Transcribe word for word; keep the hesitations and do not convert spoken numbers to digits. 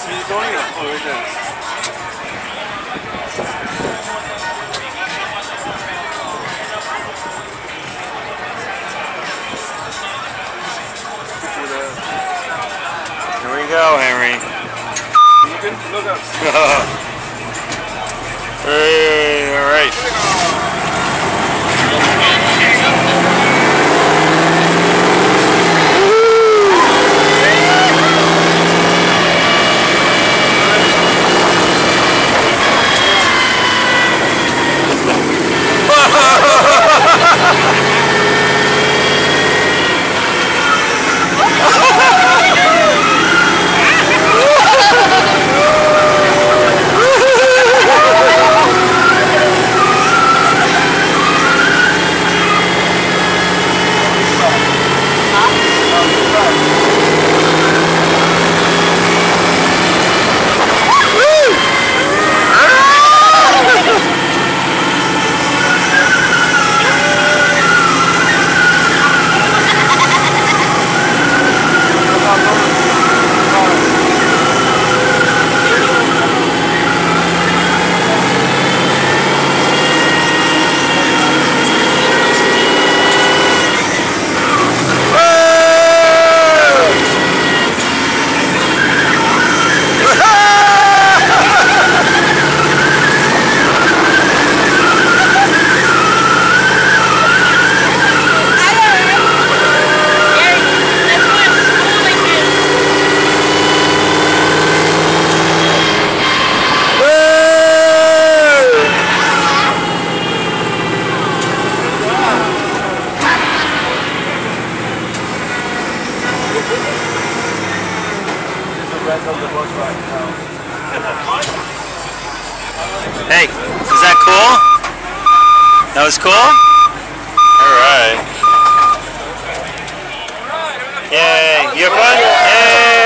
He's going up. Oh, right there. Here we go, Henry. You can look up. Hey, all right. Hey, is that cool? That was cool? Alright. Yay, you have fun? Yay!